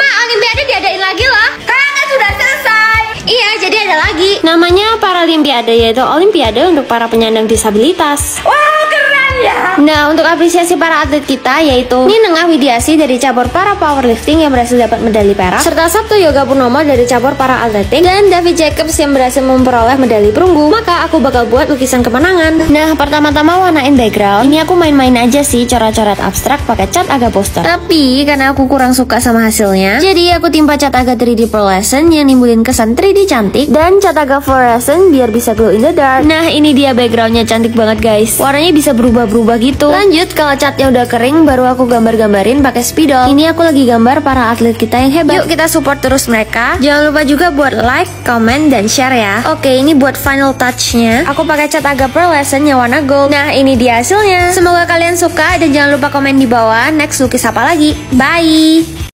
Olimpiade diadain lagi loh. Kan sudah selesai. Iya, jadi ada lagi. Namanya Paralimpiade, yaitu Olimpiade untuk para penyandang disabilitas. Wah, keren ya. Nah, untuk apresiasi para atlet kita yaitu Ninengah Widiasi dari cabur para powerlifting yang berhasil dapat medali perak, serta Sabtu Yoga Purnomo dari cabur para atletik, dan David Jacobs yang berhasil memperoleh medali perunggu. Maka aku bakal buat lukisan kemenangan. Nah, pertama-tama warnain background. Ini aku main-main aja sih, coret-coret abstrak pakai cat aga poster. Tapi karena aku kurang suka sama hasilnya, jadi aku timpa cat aga 3D pearlescent yang nimbulin kesan 3D cantik, dan cat aga fluorescent biar bisa glow in the dark. Nah, ini dia backgroundnya, cantik banget guys. Warnanya bisa berubah-berubah gitu. Lanjut, kalau catnya udah kering, baru aku gambar-gambarin pakai spidol. Ini aku lagi gambar para atlet kita yang hebat. Yuk kita support terus mereka. Jangan lupa juga buat like, comment, dan share ya. Oke, ini buat final touchnya. Aku pakai cat aga pearlescent yang warna gold. Nah, ini dia hasilnya. Semoga kalian suka dan jangan lupa komen di bawah next lukis apa lagi. Bye.